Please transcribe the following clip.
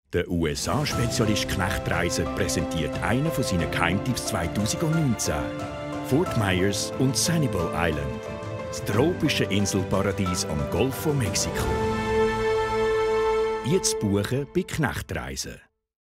Der USA-Spezialist Knechtreisen präsentiert einen von seinen Geheimtipps 2019. Fort Myers und Sanibel Island. Das tropische Inselparadies am Golf von Mexiko. Jetzt buchen bei Knechtreisen.